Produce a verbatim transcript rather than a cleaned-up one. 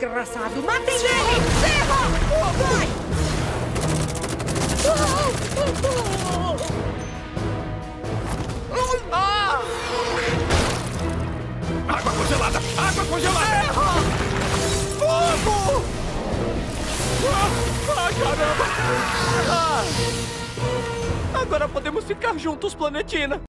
desgraçado! Matem ele! Ferra! Vai! Ah! Água congelada! Água congelada! Terra! Fogo! Ah, caramba! Ah! Agora podemos ficar juntos, Planetina!